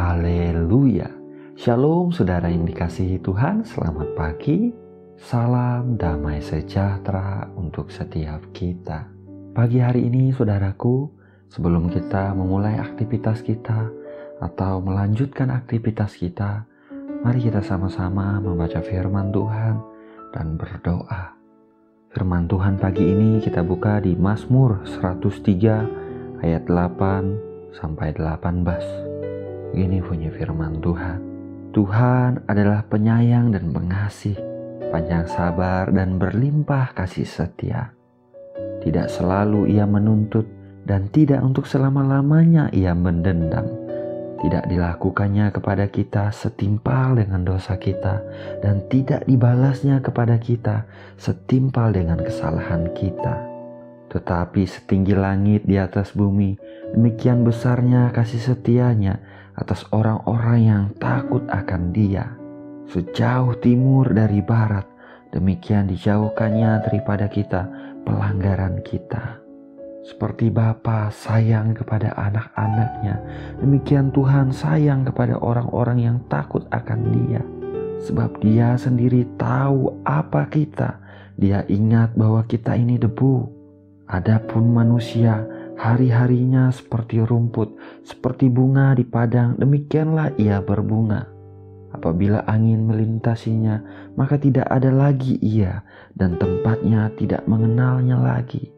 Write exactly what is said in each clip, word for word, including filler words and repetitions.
Haleluya. Shalom saudara yang dikasihi Tuhan, selamat pagi. Salam damai sejahtera untuk setiap kita. Pagi hari ini saudaraku, sebelum kita memulai aktivitas kita atau melanjutkan aktivitas kita, mari kita sama-sama membaca firman Tuhan dan berdoa. Firman Tuhan pagi ini kita buka di Mazmur seratus tiga ayat delapan sampai delapan belas. Ini bunyi firman Tuhan. Tuhan adalah penyayang dan pengasih, panjang sabar dan berlimpah kasih setia. Tidak selalu ia menuntut dan tidak untuk selama-lamanya ia mendendam. Tidak dilakukannya kepada kita setimpal dengan dosa kita dan tidak dibalasnya kepada kita setimpal dengan kesalahan kita. Tetapi setinggi langit di atas bumi, demikian besarnya kasih setianya atas orang-orang yang takut akan Dia. Sejauh timur dari barat, demikian dijauhkannya daripada kita pelanggaran kita. Seperti Bapa sayang kepada anak-anaknya, demikian Tuhan sayang kepada orang-orang yang takut akan Dia. Sebab Dia sendiri tahu apa kita. Dia ingat bahwa kita ini debu. Adapun manusia, hari-harinya seperti rumput, seperti bunga di padang, demikianlah ia berbunga. Apabila angin melintasinya, maka tidak ada lagi ia, dan tempatnya tidak mengenalnya lagi.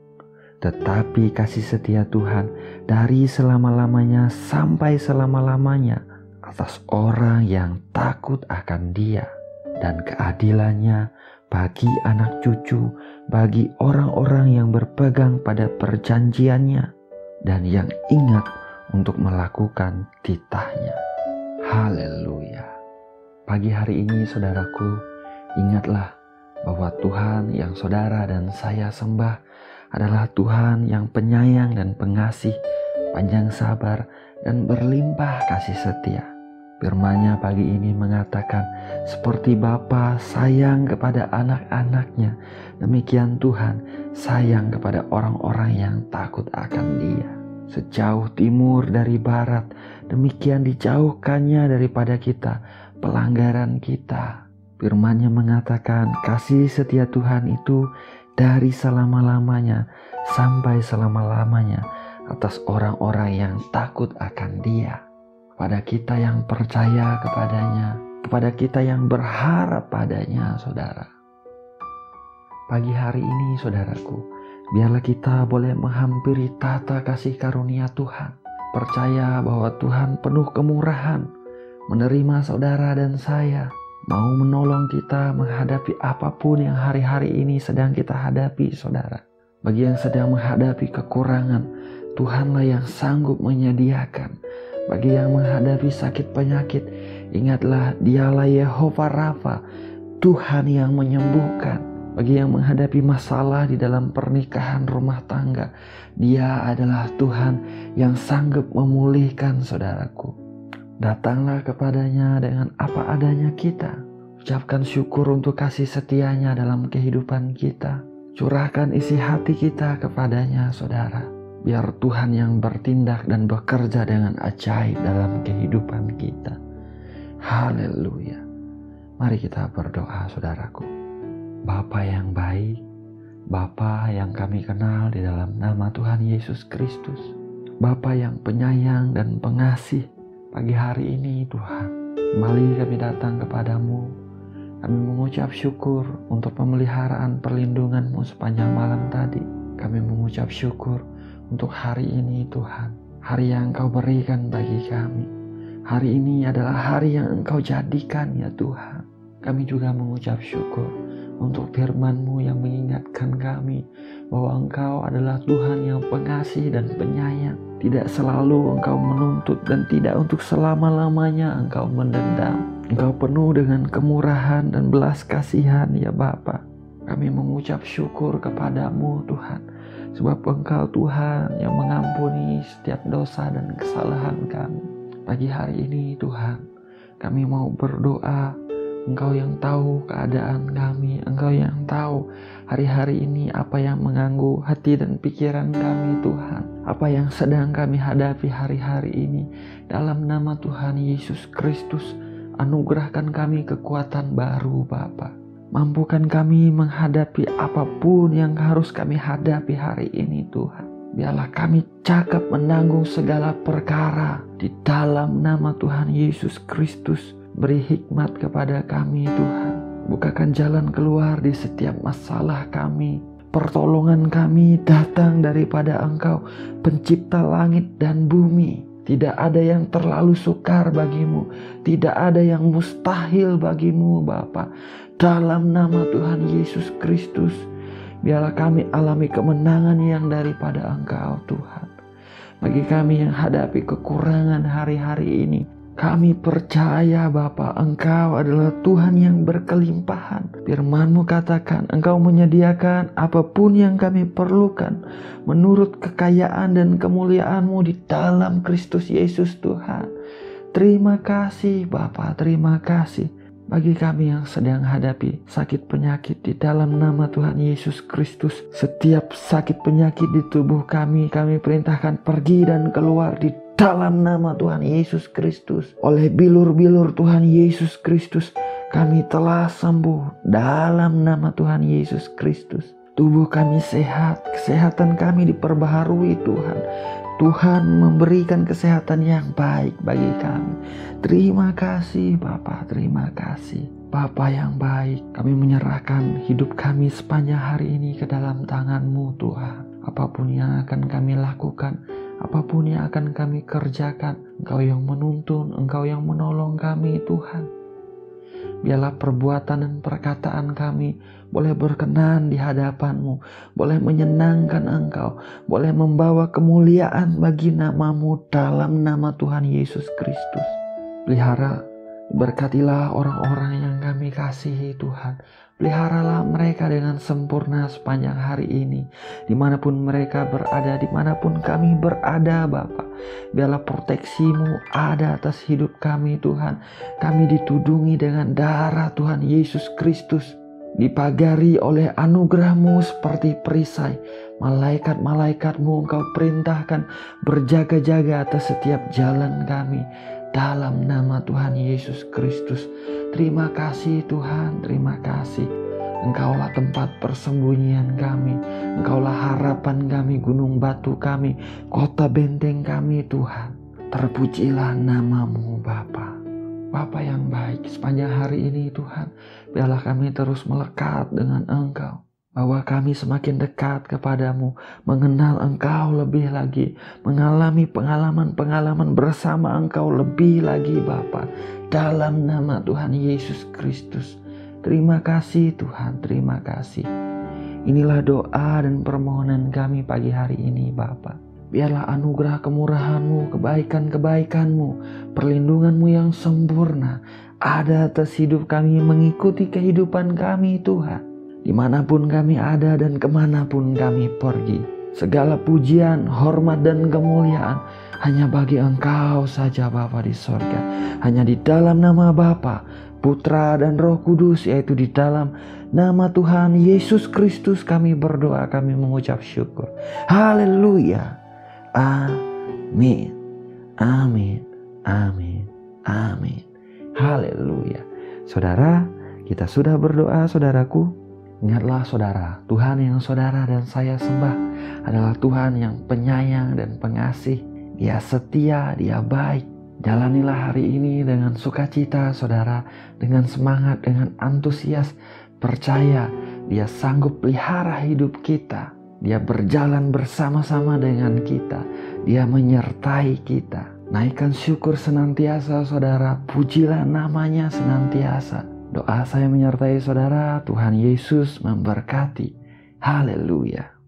Tetapi kasih setia Tuhan dari selama-lamanya sampai selama-lamanya atas orang yang takut akan Dia, dan keadilannya bagi anak cucu, bagi orang-orang yang berpegang pada perjanjiannya dan yang ingat untuk melakukan titahnya. Haleluya. Pagi hari ini saudaraku, ingatlah bahwa Tuhan yang saudara dan saya sembah adalah Tuhan yang penyayang dan pengasih, panjang sabar dan berlimpah kasih setia. Firman-Nya pagi ini mengatakan, seperti Bapa sayang kepada anak-anaknya, demikian Tuhan sayang kepada orang-orang yang takut akan Dia. Sejauh timur dari barat, demikian dijauhkannya daripada kita pelanggaran kita. Firman-Nya mengatakan, kasih setia Tuhan itu dari selama-lamanya sampai selama-lamanya atas orang-orang yang takut akan Dia. Kepada kita yang percaya kepadanya, kepada kita yang berharap padanya, saudara. Pagi hari ini, saudaraku, biarlah kita boleh menghampiri tata kasih karunia Tuhan. Percaya bahwa Tuhan penuh kemurahan, menerima saudara dan saya, mau menolong kita menghadapi apapun yang hari-hari ini sedang kita hadapi, saudara. Bagi yang sedang menghadapi kekurangan, Tuhanlah yang sanggup menyediakan. Bagi yang menghadapi sakit penyakit, ingatlah Dialah Yehova Rafa, Tuhan yang menyembuhkan. Bagi yang menghadapi masalah di dalam pernikahan rumah tangga, Dia adalah Tuhan yang sanggup memulihkan, saudaraku. Datanglah kepadanya dengan apa adanya kita. Ucapkan syukur untuk kasih setianya dalam kehidupan kita. Curahkan isi hati kita kepadanya, saudara. Biar Tuhan yang bertindak dan bekerja dengan ajaib dalam kehidupan kita. Haleluya. Mari kita berdoa, saudaraku. Bapa yang baik, Bapa yang kami kenal di dalam nama Tuhan Yesus Kristus. Bapa yang penyayang dan pengasih, pagi hari ini Tuhan, kembali kami datang kepadamu. Kami mengucap syukur untuk pemeliharaan perlindungan-Mu sepanjang malam tadi. Kami mengucap syukur untuk hari ini Tuhan, hari yang Engkau berikan bagi kami. Hari ini adalah hari yang Engkau jadikan ya Tuhan. Kami juga mengucap syukur untuk firman-Mu yang mengingatkan kami bahwa Engkau adalah Tuhan yang pengasih dan penyayang. Tidak selalu Engkau menuntut dan tidak untuk selama-lamanya Engkau mendendam. Engkau penuh dengan kemurahan dan belas kasihan ya Bapa. Kami mengucap syukur kepadamu Tuhan, sebab Engkau Tuhan yang mengampuni setiap dosa dan kesalahan kami. Pagi hari ini Tuhan, kami mau berdoa Engkau yang tahu keadaan kami. Engkau yang tahu hari-hari ini apa yang mengganggu hati dan pikiran kami Tuhan. Apa yang sedang kami hadapi hari-hari ini. Dalam nama Tuhan Yesus Kristus, anugerahkan kami kekuatan baru Bapa. Mampukan kami menghadapi apapun yang harus kami hadapi hari ini Tuhan. Biarlah kami cakap menanggung segala perkara di dalam nama Tuhan Yesus Kristus. Beri hikmat kepada kami Tuhan. Bukakan jalan keluar di setiap masalah kami. Pertolongan kami datang daripada Engkau, pencipta langit dan bumi. Tidak ada yang terlalu sukar bagimu. Tidak ada yang mustahil bagimu Bapa. Dalam nama Tuhan Yesus Kristus, biarlah kami alami kemenangan yang daripada Engkau Tuhan. Bagi kami yang hadapi kekurangan hari-hari ini, kami percaya Bapa, Engkau adalah Tuhan yang berkelimpahan. Firman-Mu katakan, Engkau menyediakan apapun yang kami perlukan menurut kekayaan dan kemuliaan-Mu di dalam Kristus Yesus Tuhan. Terima kasih Bapa, terima kasih. Bagi kami yang sedang hadapi sakit penyakit di dalam nama Tuhan Yesus Kristus. Setiap sakit penyakit di tubuh kami, kami perintahkan pergi dan keluar di dalam nama Tuhan Yesus Kristus. Oleh bilur-bilur Tuhan Yesus Kristus, kami telah sembuh dalam nama Tuhan Yesus Kristus. Tubuh kami sehat, kesehatan kami diperbaharui Tuhan. Tuhan memberikan kesehatan yang baik bagi kami. Terima kasih Bapa, terima kasih. Bapa yang baik, kami menyerahkan hidup kami sepanjang hari ini ke dalam tangan-Mu Tuhan. Apapun yang akan kami lakukan, apapun yang akan kami kerjakan, Engkau yang menuntun, Engkau yang menolong kami Tuhan. Biarlah perbuatan dan perkataan kami boleh berkenan di hadapan-Mu, boleh menyenangkan Engkau, boleh membawa kemuliaan bagi nama-Mu dalam nama Tuhan Yesus Kristus. Pelihara, berkatilah orang-orang yang kami kasihi Tuhan. Peliharalah mereka dengan sempurna sepanjang hari ini. Dimanapun mereka berada, dimanapun kami berada Bapa. Biarlah proteksi-Mu ada atas hidup kami Tuhan. Kami ditudungi dengan darah Tuhan Yesus Kristus. Dipagari oleh anugerah-Mu seperti perisai. Malaikat-malaikat-Mu Engkau perintahkan berjaga-jaga atas setiap jalan kami. Dalam nama Tuhan Yesus Kristus. Terima kasih Tuhan, terima kasih. Engkaulah tempat persembunyian kami. Engkaulah harapan kami, gunung batu kami, kota benteng kami Tuhan. Terpujilah nama-Mu Bapa. Bapa yang baik, sepanjang hari ini Tuhan, biarlah kami terus melekat dengan Engkau. Bahwa kami semakin dekat kepadamu, mengenal Engkau lebih lagi, mengalami pengalaman-pengalaman bersama Engkau lebih lagi Bapa. Dalam nama Tuhan Yesus Kristus. Terima kasih Tuhan, terima kasih. Inilah doa dan permohonan kami pagi hari ini Bapa. Biarlah anugerah kemurahan-Mu, kebaikan-kebaikan-Mu, perlindungan-Mu yang sempurna ada atas hidup kami, mengikuti kehidupan kami Tuhan. Dimanapun kami ada dan kemanapun kami pergi. Segala pujian, hormat dan kemuliaan hanya bagi Engkau saja Bapa di sorga. Hanya di dalam nama Bapa, Putra dan Roh Kudus, yaitu di dalam nama Tuhan Yesus Kristus kami berdoa, kami mengucap syukur. Haleluya. Amin. Amin. Amin. Amin. Haleluya. Saudara, kita sudah berdoa saudaraku. Ingatlah saudara, Tuhan yang saudara dan saya sembah adalah Tuhan yang penyayang dan pengasih. Dia setia, Dia baik. Jalanilah hari ini dengan sukacita saudara, dengan semangat, dengan antusias. Percaya Dia sanggup pelihara hidup kita. Dia berjalan bersama-sama dengan kita. Dia menyertai kita. Naikkan syukur senantiasa saudara, pujilah namanya senantiasa. Doa saya menyertai saudara, Tuhan Yesus memberkati. Haleluya.